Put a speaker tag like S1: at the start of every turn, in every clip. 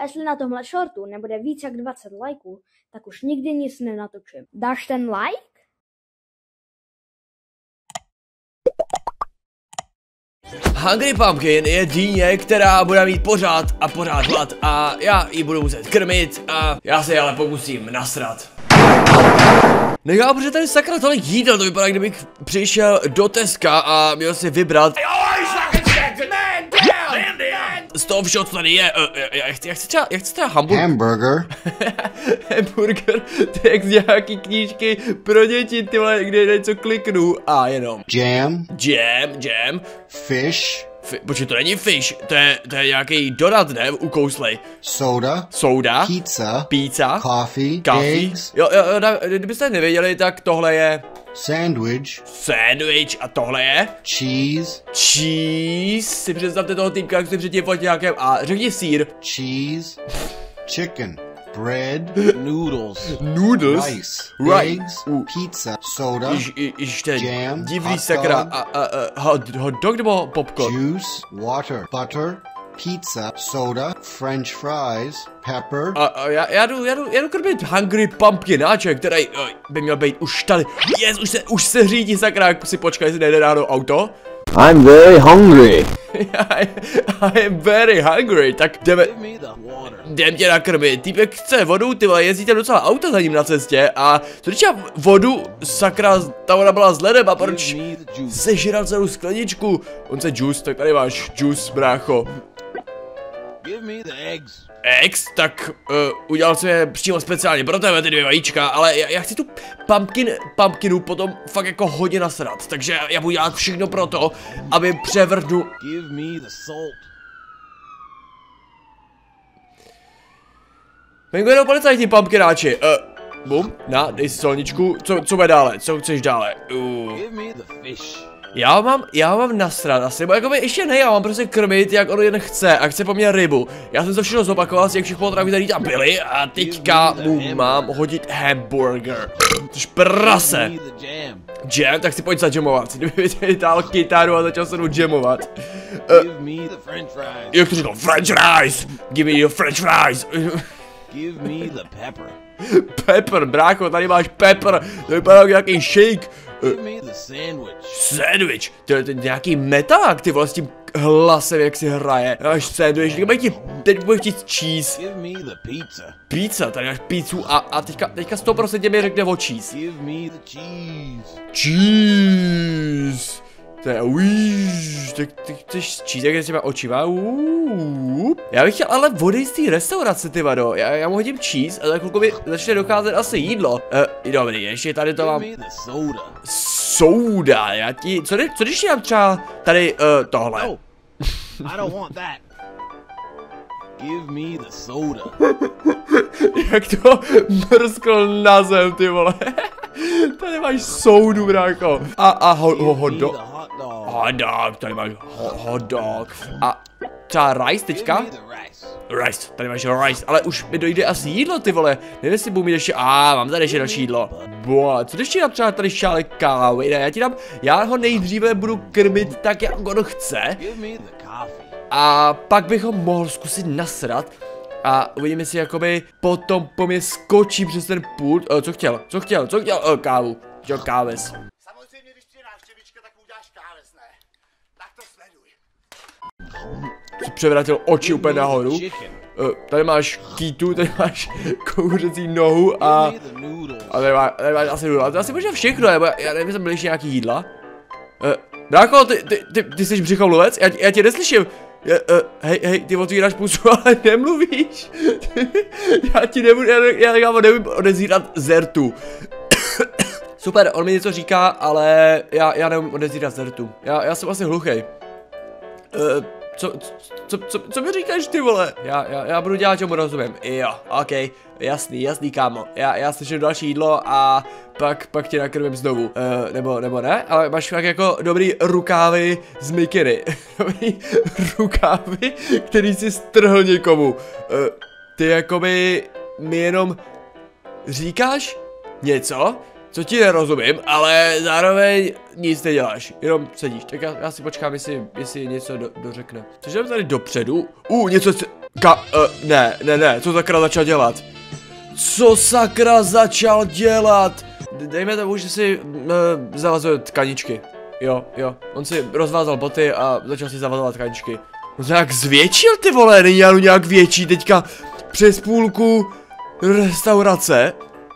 S1: A jestli na tomhle shortu nebude víc jak 20 lajků, tak už nikdy nic nenatočím. Dáš ten like?
S2: Hungry Pumpkin je dýně, která bude mít pořád a pořád hlad a já ji budu muset krmit a já se ale pokusím nasrat. Nechápu, protože tady sakra tolik jídla, to vypadá, kdybych přišel do Teska a měl si vybrat z toho všeho, co tady je. Já chci třeba
S3: hamburger.
S2: Hamburger, to je jak z nějaký knížky pro děti, ty vole, kde něco kliknu a jenom. Jam.
S3: Fish.
S2: Počkej, to není fish, to je nějaký donut, ne, ukouslej.
S3: Soda. Pizza. Coffee. Eggs.
S2: Jo, kdybyste nevěděli, tak tohle je Sandwich a tohle je
S3: Cheese.
S2: Si představte toho týpka, jak jste předtím fotil nějakém a řekni sír.
S3: Cheese. Chicken. Bread.
S2: Noodles.
S3: Rice. Eggs. Pizza. Soda. Jam.
S2: Divný sakra. Hot dog nebo popcorn?
S3: Juice. Water. Butter. Pizza, soda, French fries, pepper.
S2: Já jdu krmit Hungry Pumpkináček, který by měl být už tady. Yes, už se řídí sakra, jak si počkej, jestli nejde ráno auto.
S4: I'm very hungry.
S2: I am very hungry, tak jdem tě nakrmit. Týpek chce vodu, ty vole, jezdíte docela auta za ním na cestě a co když já vodu, sakra, ta voda byla s ledem a proč sežral celou skleničku? On se juice, tak tady máš juice, brácho. Eggs, tak udělal jsem je přímo speciálně pro tebe, ty 2 vajíčka, ale já chci tu pumpkinu potom fakt jako hodně nasrat, takže já budu dělat všechno pro to, aby převrhnu. Venku jenom policajti pumpkináči, bum, dej si solničku, co bude dále, co chceš dále? Já mám nasrat asi, nebo jakoby ještě ne, já mám prostě krmit, jak on jen chce a chce po mně rybu. Já jsem to všechno zopakoval z těch všech potravin, které tam byly a teďka mu mám hodit hamburger. Tož prase. Jam, tak si pojď zajamovat, kdyby vytáhl kytaru a začal se mnou jamovat. Jak to říkal, French fries, give me your French fries.
S4: Give me the pepper.
S2: Pepper, brácho, tady máš pepper, to vypadá jako nějaký shake.
S4: Give me the
S2: Sandwich, to je nějaký metalák, ty vole, s tím hlasem, jak si hraje. Máš sandwich, teď budu chtít cheese.
S4: Give me the
S2: Pizza, tady máš pizzu a teďka 100% mi řekne o cheese.
S4: Give me the
S2: Cheese. To je tak ty chceš cheese, jak s těma očima. Já bych chtěl ale vody z té restaurace, ty vado. Já mu hodím cheese a za chvilku mi začne docházet asi jídlo. Dobrý, ještě tady to mám. Soda, co když já třeba tady tohle?
S4: No, I don't want that. Give me the soda.
S2: Jak to mrskl na zem, ty vole. Tady máš soudu, brácho. A hot dog. Hot dog, tady máš hot dog. A třeba rice teďka? Rice, tady máš rice, ale už mi dojde asi jídlo, ty vole. Nevím, jestli budu mít ještě, mám tady ještě další jídlo. Boah, co když ti dám třeba tady šálek kávy, ne, já ho nejdříve budu krmit tak, jak on chce. A pak bych ho mohl zkusit nasrat. A uvidíme si, jakoby potom po mě skočí přes ten pult. Co chtěl? Kávu. Chtěl káves.
S5: Samozřejmě, když přijde návštěvička, tak mu uděláš káves, ne? Tak to sleduj.
S2: Si převrátil oči úplně nahoru. Tady máš kýtu, tady máš kouřecí nohu a tady máš asi nudle. To asi možná všechno, nebo já nevím, jestli byly ještě nějaký jídla. Dráko, ty jsi břichovlovec? Já tě neslyším. Hej, ty otvíráš pusu, ale nemluvíš. Já ti nebudu, já nevím odezírat zertu. Super, on mi něco říká, ale já nevím odezírat zertu. Já jsem asi hluchej. Co mi říkáš, ty vole? Já budu dělat, čemu rozumím. Jo, ok, jasný, kámo. Já slyším další jídlo a pak tě nakrmím znovu. Nebo ne, ale máš fakt jako dobrý rukávy z mikiny. Dobrý rukávy, který si strhl někomu. Ty jakoby mi jenom říkáš něco, co ti nerozumím, ale zároveň nic neděláš, jenom sedíš, tak já si počkám, jestli něco dořekne. Což jdem tady dopředu, něco Ne, co sakra začal dělat? Co sakra začal dělat? Dejme tomu, že si zavazuje tkaničky. Jo, on si rozvázal boty a začal si zavazovat tkaničky. On se nějak zvětšil, ty vole, není nějak větší teďka přes půlku restaurace.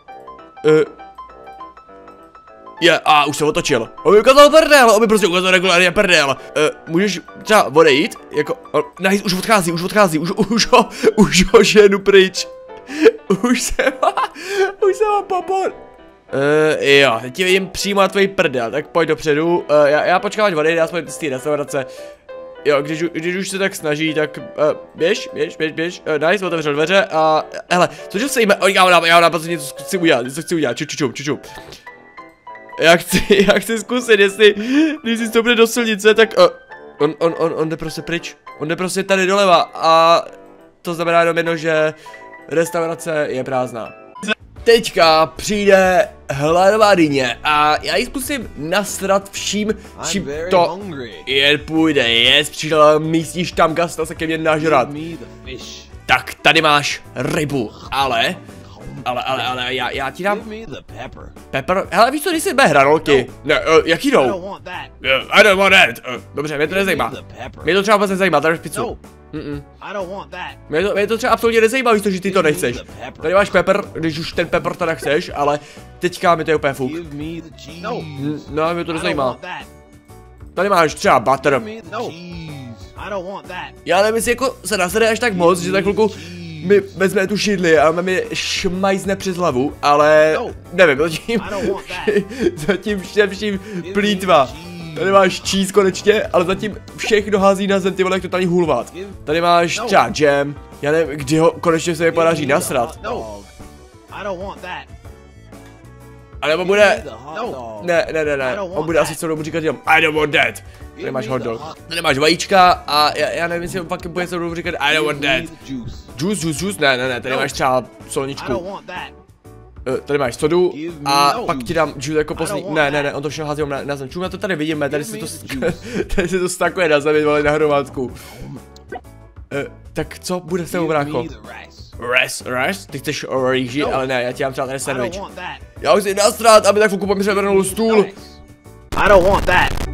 S2: Už se otočil. On mi ukázal prdel, on mi prostě ukázal regulárně prdel. Můžeš třeba odejít, jako, nice, už odchází, už ho ženu pryč. Už se má popor. Jo, teď vidím přímo na tvůj prdel, tak pojď dopředu, já počkám, ať odejde, aspoň z té restaurace. Jo, když už se tak snaží, tak běž, nice, otevřel dveře a hele, cože se jíme, já nám něco chci udělat, čuču. Já chci zkusit, jestli, když si stoupne do silnice, tak on jde prostě pryč, on jde prostě tady doleva a to znamená jenom jedno, že restaurace je prázdná. Teďka přijde hladová dyně a já ji zkusím nasrat vším, čím to jen půjde jest. Přišel místní štamgast se ke mně nažrat. Tak tady máš rybu, ale já ti dám pepper. Hele, víš co, když si jde hranolky. Ne, jaký jdou? I don't want that. Dobře, mě to nezajímá. Mě to třeba vůbec nezajímá, tady máš pizzu. Mě to třeba absolutně nezajímá, víš to, že ty to nechceš. Tady máš pepper, když už ten pepper teda chceš, ale teďka mi to je úplně fuk. No, mě to nezajímá. Tady máš třeba butter. Já nevím, jestli jako se nasede až tak moc, že za chvilku mi vezme tu šidli a mi šmajzne přes hlavu, ale nevím, zatím vším plýtva. Tady máš cheese konečně, ale zatím všechno hází na zem, ty vole, jak to tady hulvat. Tady máš třeba jam, já nevím, kdy ho konečně se mi podaří nasrat. A nebo bude, ne, on bude asi celou dobu říkat jenom I don't want that. Tady máš hot dog. Tady máš vajíčka a já nevím, jestli on pak bude celou dobu říkat I don't want that. Juice, ne, tady máš třeba solničku. Tady máš sodu a pak ti dám juice jako poslední, ne, on to všechno hází na zem. Čum, to tady vidíme, tady se to stakuje na zemi, vole, na hromádku. Tak co bude s tebou, brácho? Rice? Ty chceš rýži, ale ne, já ti dám třeba tady sandwich. Já už si nasrat, aby tak fuku po mě převrnul stůl.
S4: I don't want that.